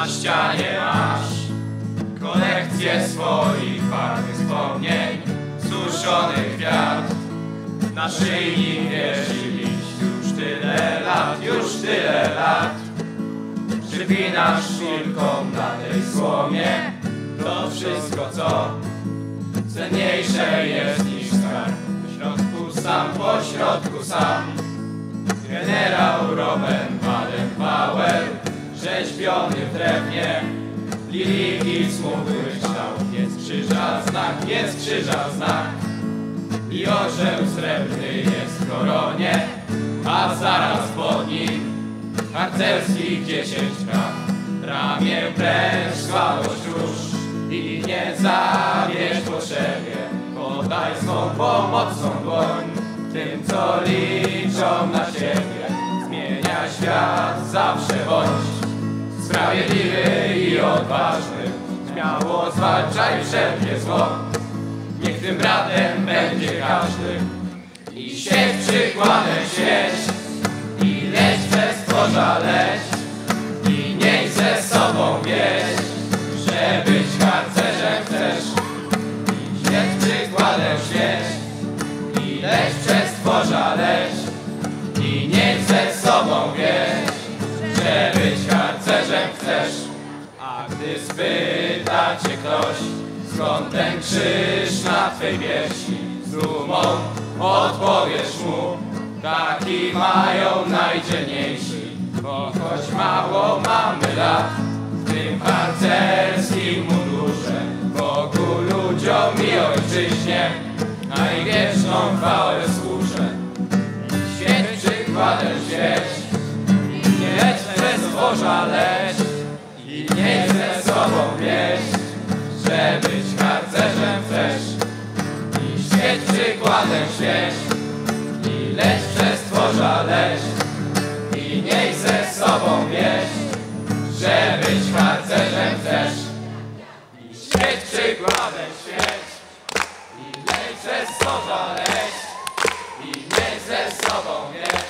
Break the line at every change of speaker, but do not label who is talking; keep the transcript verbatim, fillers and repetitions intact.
Na ścianie masz kolekcję swoich ważnych wspomnień, suszonych kwiat. Na szyi wieszyliś już tyle lat, już tyle lat. Przypinasz szpilką na tej słomie to wszystko, co cenniejsze jest niż skarb. W środku sam, po środku sam generał Robert Baden-Powell, rzeźbiony w drewnie, liliki smutny kształt. Jest krzyża znak, jest krzyża znak i orzeł srebrny jest w koronie, a zaraz pod nim harcerskich dziesięć praw. Ramię pręż, słabość róż i nie zawieź potrzebie. Podaj swą pomocną dłoń tym, co liczą na ciebie. Zmienia świat, zawsze bądź sprawiedliwy i odważny. Śmiało zwalczaj wszelkie zło, niech tym bratem będzie każdy. I świeć przykładem świeć, i leć przez tworza leć, i niech ze sobą wieś, że być harcerzem chcesz. I świeć przykładem świeć, i leć przez tworza leć, i niech ze sobą wieś, że być harcerzem chcesz. A gdy spyta cię ktoś, skąd ten krzyż na twej piersi, z dumą odpowiesz mu, taki mają najdzielniejsi. Bo choć mało mamy lat w tym harcerskim mundurze, Bogu, ludziom i ojczyźnie najwieczną chwałę służę. Świeć przykładem świeć, i leć przez tworza leć, i niech ze sobą wieś, że być harcerzem chcesz. I świeć przykładem świeć, i leć przez tworza leć, i niech ze sobą wieś, że być harcerzem chcesz. I świeć przykładem świeć, i leć przez tworza leć, i niech ze sobą wieś,